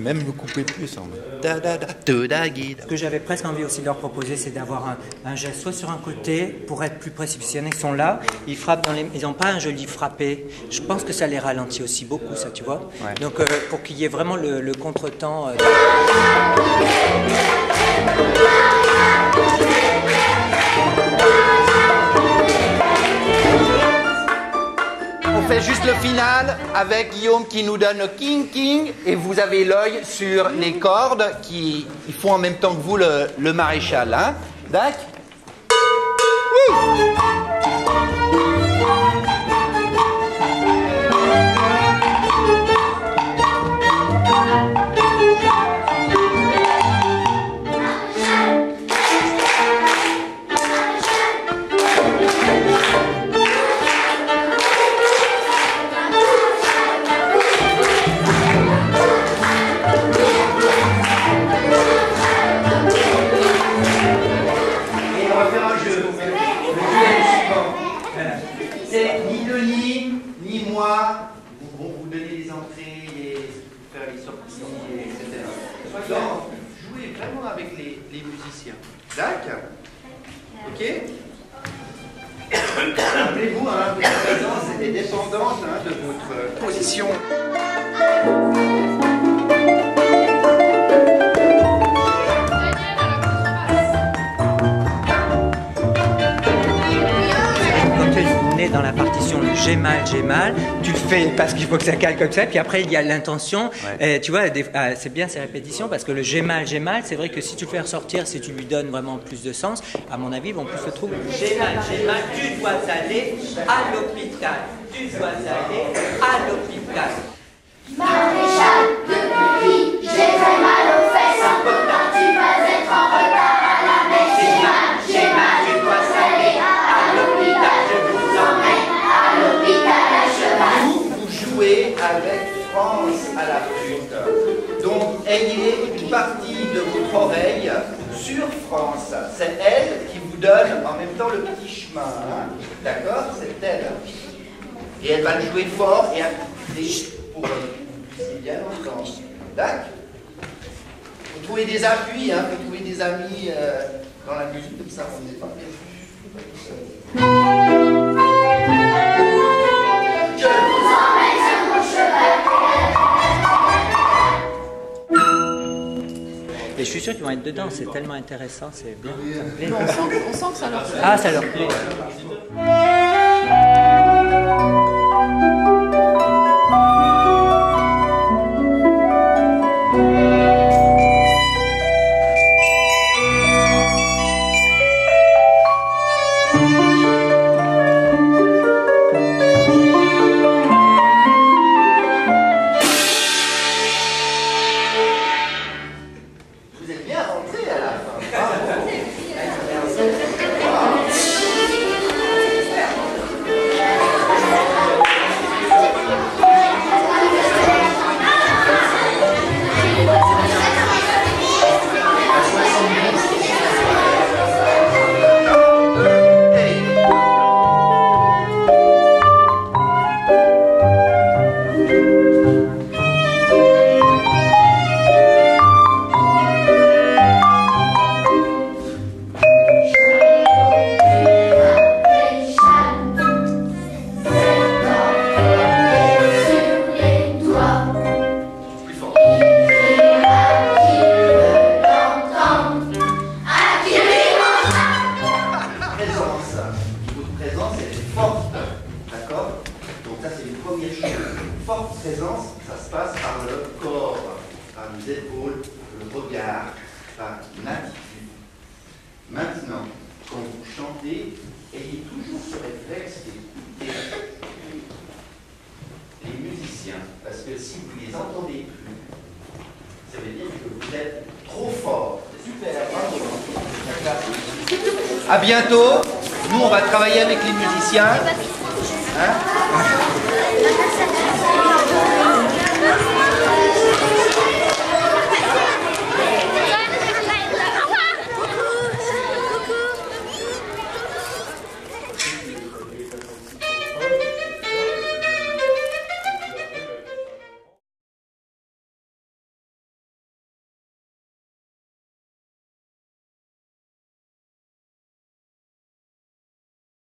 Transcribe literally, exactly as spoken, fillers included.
même me couper plus. En da, da, da, da, da, guide. Ce que j'avais presque envie aussi de leur proposer, c'est d'avoir un, un geste soit sur un côté pour être plus précis. Il y en a qui sont là, ils frappent dans les, ils n'ont pas un joli frappé. Je pense que ça les ralentit aussi beaucoup, ça, tu vois. Ouais. Donc euh, pour qu'il y ait vraiment le, le contretemps. Euh... On fait juste le final avec Guillaume qui nous donne le king king et vous avez l'œil sur les cordes qui ils font en même temps que vous le, le maréchal. Hein? D'accord? Oui. Vont vous donner les entrées et faire les sorties, et cetera. Donc, jouez vraiment avec les, les musiciens. D'accord? Ok? Rappelez-vous, hein, votre présence est dépendante hein, de votre position. Dans la partition le j'ai mal, j'ai mal, tu le fais parce qu'il faut que ça cale comme ça, puis après il y a l'intention, ouais. Tu vois, euh, c'est bien ces répétitions parce que le j'ai mal, j'ai mal, c'est vrai que si tu le fais ressortir, si tu lui donnes vraiment plus de sens, à mon avis, ils vont plus se trouver. J'ai mal, j'ai mal, tu dois aller à l'hôpital, tu dois aller à l'hôpital. Maréchal, depuis, j'ai très mal aux fesses, pourtant tu vas être en retard à la messe. J'ai mal, j'ai mal, tu dois aller à l'hôpital, je vous emmène à l'hôpital à cheval. Vous, vous jouez avec France à la flûte, donc ayez une partie de votre oreille sur France. C'est elle qui vous donne en même temps le petit chemin, hein? D'accord? C'est elle. Et elle va le jouer fort et articuler pour que vous puissiez bien entendre. D'accord? Vous trouvez des appuis, hein? Vous trouvez des amis euh, dans la musique, comme ça on n'est pas perdu. Je vous emmène sur mon cheval. Et je suis sûr qu'ils vont être dedans, c'est tellement intéressant, c'est bien. Non, on, sent, on sent que ça leur plaît. Ah, ça leur plaît. Maintenant, quand vous chantez, ayez toujours ce réflexe d'écouter les musiciens, parce que si vous les entendez plus, ça veut dire que vous êtes trop fort. C'est super, bravo. À bientôt. Nous, on va travailler avec les musiciens. Hein?